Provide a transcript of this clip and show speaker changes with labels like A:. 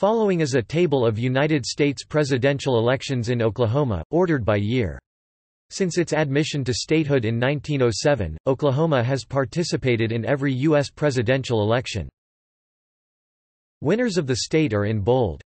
A: Following is a table of United States presidential elections in Oklahoma, ordered by year. Since its admission to statehood in 1907, Oklahoma has participated in every U.S. presidential election. Winners of the state are in bold.